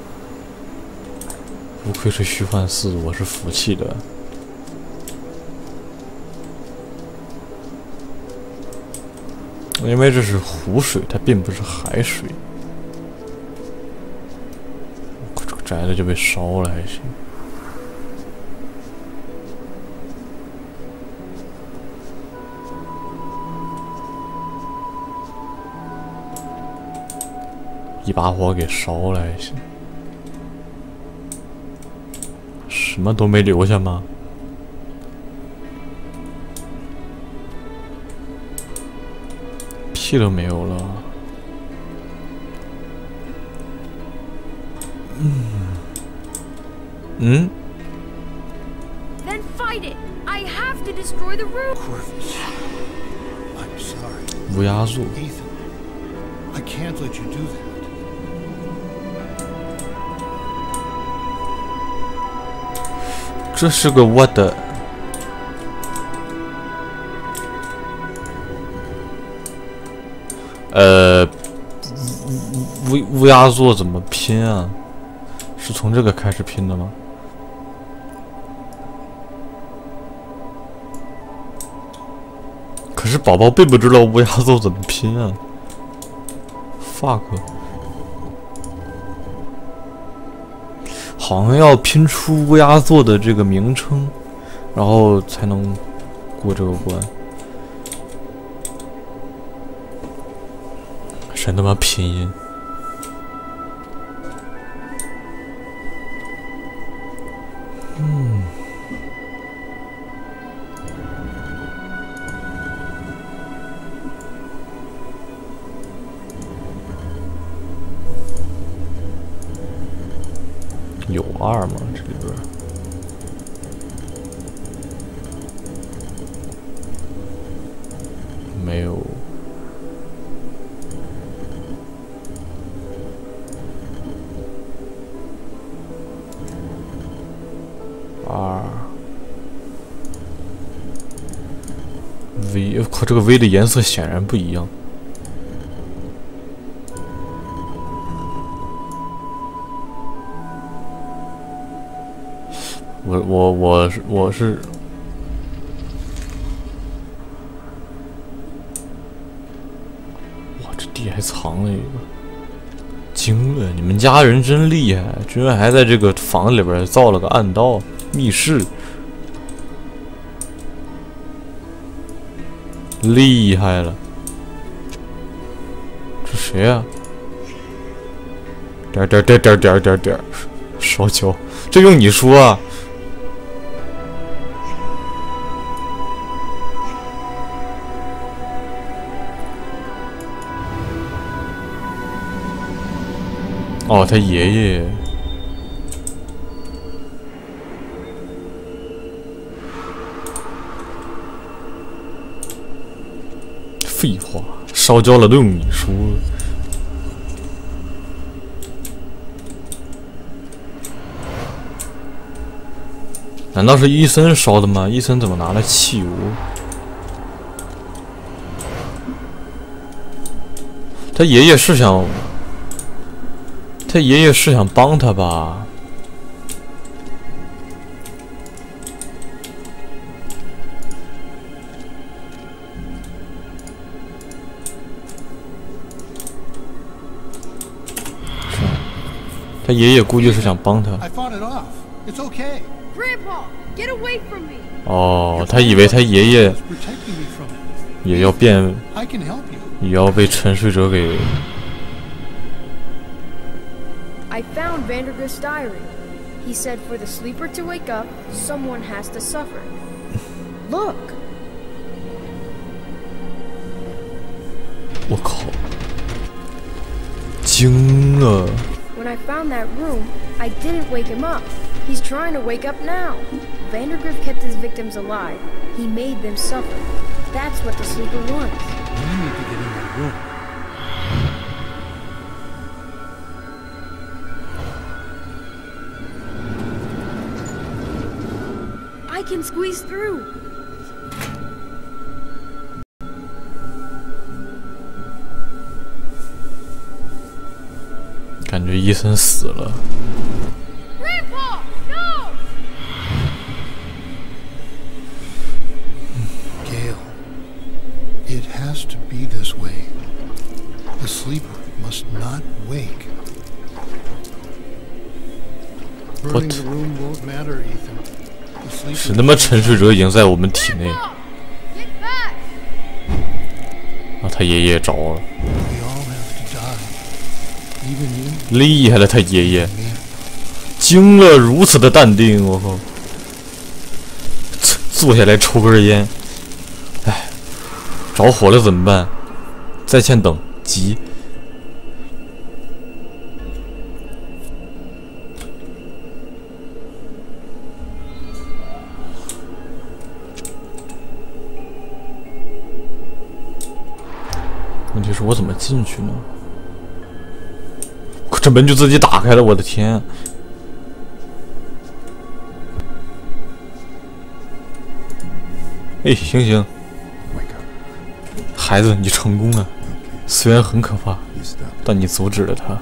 不愧是虚幻寺，我是服气的。因为这是湖水，它并不是海水。这个宅子就被烧了，还行。一把火给烧了还行，什么都没留下吗？屁都没有了。嗯嗯。 Then fight it. I have to destroy the room. Corvus, I'm sorry. 乌鸦座。 Ethan, I can't let you do that. 这是个我的。呃，乌乌鸦座怎么拼啊？是从这个开始拼的吗？可是宝宝并不知道乌鸦座怎么拼啊 ！fuck。 好像要拼出乌鸦座的这个名称，然后才能过这个关。神他妈拼音！嗯。有二吗？这里边没有。二 V， 靠，这个 V 的颜色显然不一样。我我我是我是，哇，这地还藏了一个，惊了！你们家人真厉害，居然还在这个房子里边造了个暗道密室，厉害了！这谁呀、啊？点点点点点点点，烧焦，这用你说啊？ 哦，他爷爷。废话，烧焦了都用你说。难道是伊森烧的吗？伊森怎么拿了汽油？他爷爷是想。 他爷爷是想帮他吧？ 他爷爷估计是想帮他。 I fought it off. It's okay. Grandpa, get away from me! 哦，他以为他爷爷 It's protecting me from it. 也要变， I can help you. 也要被沉睡者给。 I found Vandergrift's diary. He said for the sleeper to wake up, someone has to suffer. Look! 我靠！惊了！ When I found that room, I didn't wake him up. He's trying to wake up now. Vandergrift kept his victims alive. He made them suffer. That's what the sleeper wants. You need to get in that room. I can squeeze through. 感觉伊森死了。 Grandpa, no! Gale, it has to be this way. The sleeper must not wake. Burning the room won't matter, Ethan. The sleeper 是他妈沉睡者已经在我们体内。 Get back! 啊，他爷爷着了， We all have to die. Even you 厉害了，他爷爷 and me. 惊了，如此的淡定，我靠！坐下来抽根烟，哎，着火了怎么办？在线等，急。问题是我怎么进去呢？这门就自己打开了，我的天！哎，醒醒，孩子，你成功了。虽然很可怕，但你阻止了他。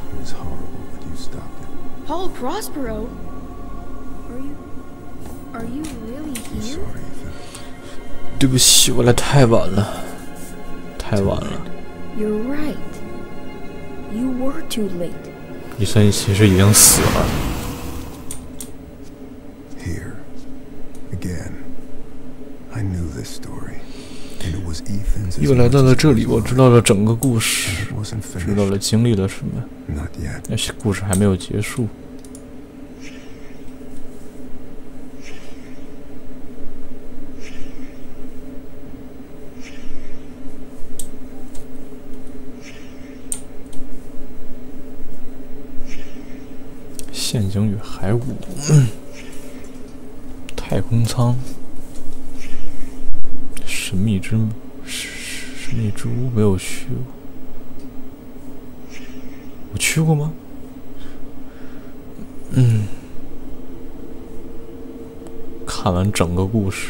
Paul Prospero? Are you... Are you really here? 对不起，我来太晚了，太晚了。 You're right. You were too late. 医生其实已经死了。 Here, again. I knew this story, and it was Ethan's. 又来到了这里，我知道了整个故事， It wasn't 知道 finished. 了经历了什么。 Not yet. 但是故事还没有结束。陷阱与骸骨，嗯、太空舱，神秘之神秘之屋没有去过，我去过吗？嗯，看完整个故事。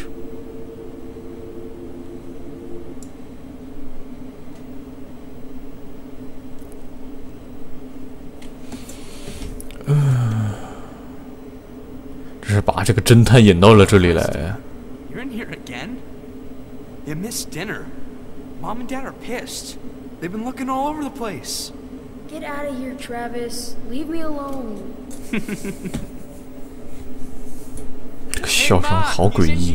这是把这个侦探引到了这里来。 You're in here again? You missed dinner. Mom and Dad are pissed. They've been looking all over the place. Get out of here, Travis. Leave me alone. 这个笑声好诡异。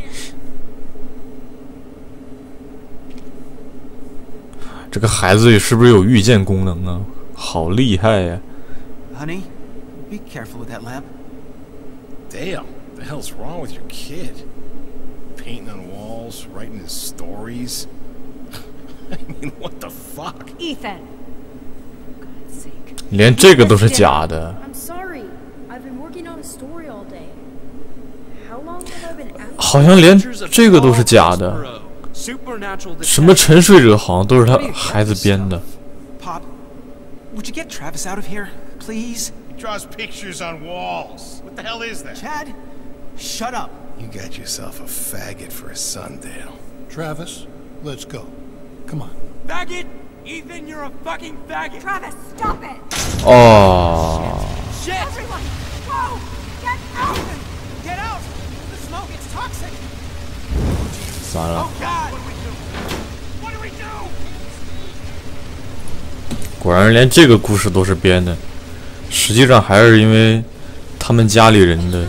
这个孩子是不是有预见功能啊？好厉害呀！ Honey, be careful with that lamp. Dale, the hell's wrong with your kid? Painting on walls, writing his stories. I mean, what the fuck? Ethan! For God's sake. 连这个都是假的。 I'm sorry. I've been working on a story all day. How long have I been out? 好像连这个都是假的。什么沉睡者好像都是他孩子编的。 Pop, would you get Travis out of here, please? He draws pictures on walls. What the hell is that? Chad, shut up. You got yourself a faggot for a son, Dale. Travis, let's go. Come on. Faggot! Ethan, you're a fucking faggot! Travis, stop it! 哦， Shit! Everyone, go! Get out! Get out! The smoke, it's toxic. 算了， God! What do we do? What do we do? 果然连这个故事都是编的。 实际上还是因为他们家里人的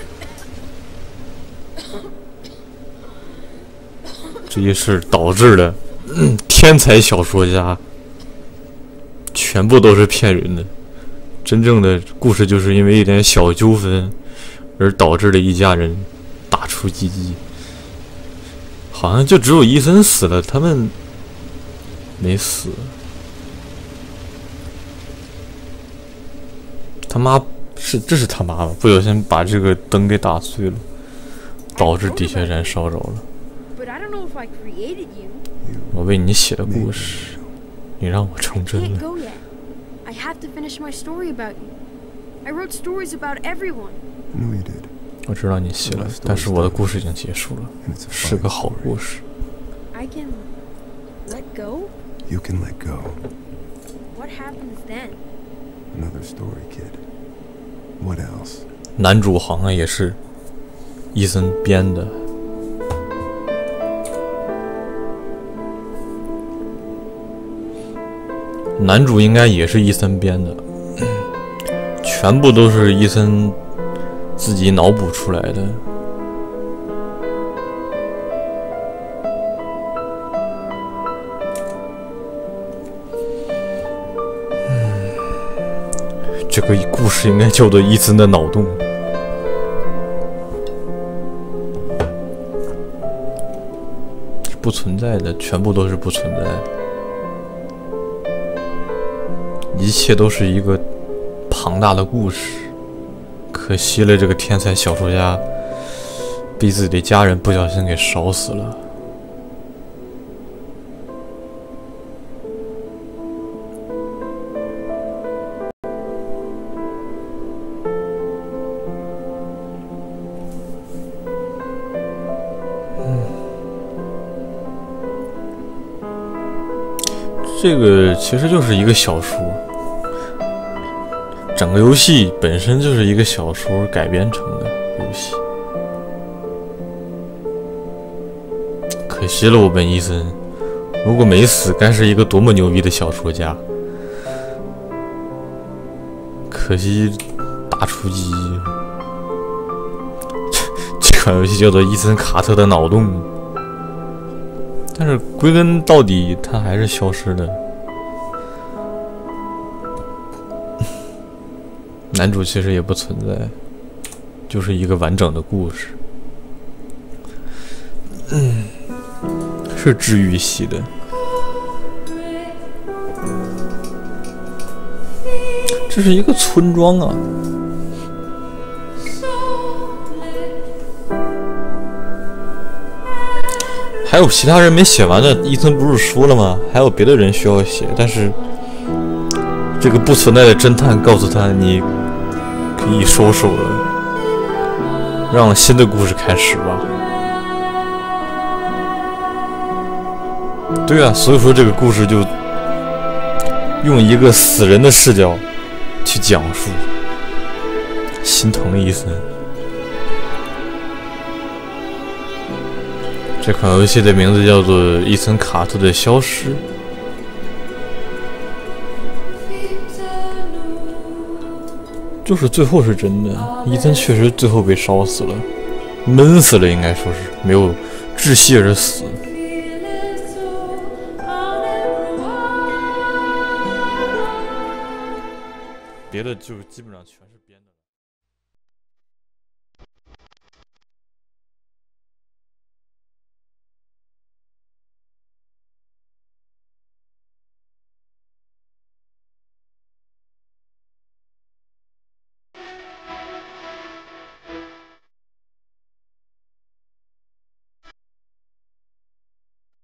这些事导致了、嗯、天才小说家全部都是骗人的。真正的故事就是因为一点小纠纷而导致了一家人大出奇迹。好像就只有伊森死了，他们没死。他妈是这是他妈吧？不小心把这个灯给打碎了，导致底下燃烧着了。我为你写的故事，你让我成真了。 I have to finish my story about you. I wrote stories about everyone. No, you did. 我知道你写了，但是我的故事已经结束了，是个好故事。 I can let go? You can let go. What happens then? Another story, kid. What else? 男主好像也是伊森编的。男主应该也是伊森编的，全部都是伊森自己脑补出来的。嗯，这个故事应该叫做伊森的脑洞。不存在的，全部都是不存在的。一切都是一个庞大的故事，可惜了这个天才小说家被自己的家人不小心给烧死了。嗯，这个其实就是一个小说。整个游戏本身就是一个小说改编成的游戏，可惜了我本伊森，如果没死，该是一个多么牛逼的小说家。可惜大出击，这款游戏叫做伊森卡特的脑洞，但是归根到底，它还是消失了。男主其实也不存在，就是一个完整的故事。嗯，是治愈系的。这是一个村庄啊。还有其他人没写完的，伊森不是说了吗？还有别的人需要写，但是这个不存在的侦探告诉他，你可以收手了，让新的故事开始吧。对啊，所以说这个故事就用一个死人的视角去讲述，心疼伊森。这款游戏的名字叫做《伊森卡特的消失》。就是最后是真的，伊森确实最后被烧死了，闷死了，应该说是没有窒息而死。别的就基本上全是编的。